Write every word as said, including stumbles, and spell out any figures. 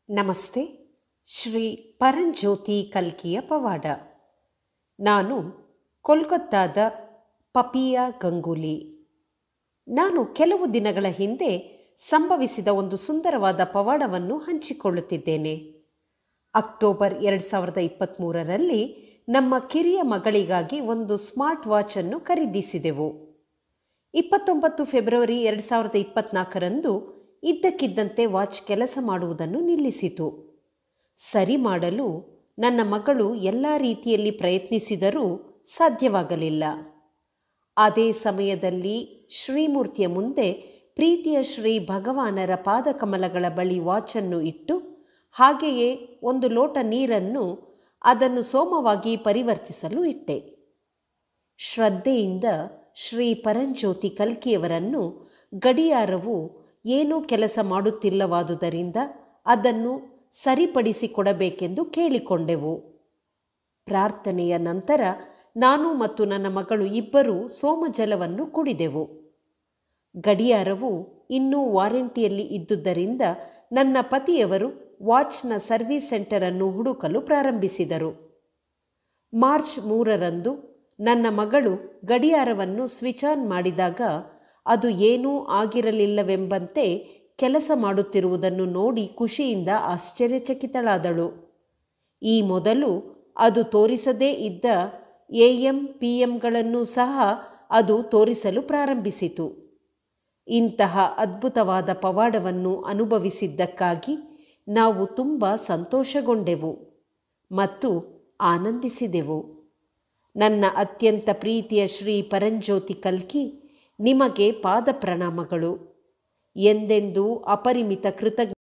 ನಮಸ್ತೆ. ಶ್ರೀ ಪರಂಜ್ಯೋತಿ ಕಲ್ಕಿಯ ಪವಾಡ. ನಾನು ಕೋಲ್ಕತ್ತಾದ ಪಪಿಯಾ ಗಂಗೂಲಿ. ನಾನು ಕೆಲವು ದಿನಗಳ ಹಿಂದೆ ಸಂಭವಿಸಿದ ಒಂದು ಸುಂದರವಾದ ಪವಾಡವನ್ನು ಹಂಚಿಕೊಳ್ಳುತ್ತಿದ್ದೇನೆ. ಅಕ್ಟೋಬರ್ ಎರಡು ಸಾವಿರದ ಇಪ್ಪತ್ತ್ಮೂರರಲ್ಲಿ ನಮ್ಮ ಕಿರಿಯ ಮಗಳಿಗಾಗಿ ಒಂದು ಸ್ಮಾರ್ಟ್ ವಾಚನ್ನು ಖರೀದಿಸಿದೆವು. ಇಪ್ಪತ್ತೊಂಬತ್ತು ಫೆಬ್ರವರಿ ಎರಡು ಸಾವಿರದ ಇಪ್ಪತ್ತ್ನಾಲ್ಕರಂದು ಇದ್ದಕ್ಕಿದ್ದಂತೆ ವಾಚ್ ಕೆಲಸ ಮಾಡುವುದನ್ನು ನಿಲ್ಲಿಸಿತು. ಸರಿ ಮಾಡಲು ನನ್ನ ಮಗಳು ಎಲ್ಲ ರೀತಿಯಲ್ಲಿ ಪ್ರಯತ್ನಿಸಿದರೂ ಸಾಧ್ಯವಾಗಲಿಲ್ಲ. ಅದೇ ಸಮಯದಲ್ಲಿ ಶ್ರೀಮೂರ್ತಿಯ ಮುಂದೆ ಪ್ರೀತಿಯ ಶ್ರೀ ಭಗವಾನರ ಪಾದಕಮಲಗಳ ಬಳಿ ವಾಚನ್ನು ಇಟ್ಟು ಹಾಗೆಯೇ ಒಂದು ಲೋಟ ನೀರನ್ನು ಅದನ್ನು ಸೋಮವಾಗಿ ಪರಿವರ್ತಿಸಲು ಇಟ್ಟೆ. ಶ್ರದ್ಧೆಯಿಂದ ಶ್ರೀ ಪರಂಜ್ಯೋತಿ ಕಲ್ಕಿಯವರನ್ನು ಗಡಿಯಾರವು ಏನೂ ಕೆಲಸ ಮಾಡುತ್ತಿಲ್ಲವಾದುದರಿಂದ ಅದನ್ನು ಸರಿಪಡಿಸಿಕೊಡಬೇಕೆಂದು ಕೇಳಿಕೊಂಡೆವು. ಪ್ರಾರ್ಥನೆಯ ನಂತರ ನಾನು ಮತ್ತು ನನ್ನ ಮಗಳು ಇಬ್ಬರೂ ಸೋಮಜಲವನ್ನು ಕುಡಿದೆವು. ಗಡಿಯಾರವು ಇನ್ನೂ ವಾರಂಟಿಯಲ್ಲಿ ಇದ್ದುದರಿಂದ ನನ್ನ ಪತಿಯವರು ವಾಚ್ನ ಸರ್ವಿಸ್ ಸೆಂಟರನ್ನು ಹುಡುಕಲು ಪ್ರಾರಂಭಿಸಿದರು. ಮಾರ್ಚ್ ಮೂರರಂದು ನನ್ನ ಮಗಳು ಗಡಿಯಾರವನ್ನು ಸ್ವಿಚ್ ಆನ್ ಮಾಡಿದಾಗ ಅದು ಏನೂ ಆಗಿರಲಿಲ್ಲವೆಂಬಂತೆ ಕೆಲಸ ಮಾಡುತ್ತಿರುವುದನ್ನು ನೋಡಿ ಖುಷಿಯಿಂದ ಆಶ್ಚರ್ಯಚಕಿತಳಾದಳು. ಈ ಮೊದಲು ಅದು ತೋರಿಸದೇ ಇದ್ದ ಎ ಎಂ ಪಿ ಎಂಗಳನ್ನು ಸಹ ಅದು ತೋರಿಸಲು ಪ್ರಾರಂಭಿಸಿತು. ಇಂತಹ ಅದ್ಭುತವಾದ ಪವಾಡವನ್ನು ಅನುಭವಿಸಿದ್ದಕ್ಕಾಗಿ ನಾವು ತುಂಬ ಸಂತೋಷಗೊಂಡೆವು ಮತ್ತು ಆನಂದಿಸಿದೆವು. ನನ್ನ ಅತ್ಯಂತ ಪ್ರೀತಿಯ ಶ್ರೀ ಪರಂಜ್ಯೋತಿ ಕಲ್ಕಿ ನಿಮಗೆ ಪಾದ ಪ್ರಣಾಮಗಳು. ಎಂದೆಂದೂ ಅಪರಿಮಿತ ಕೃತಜ್ಞ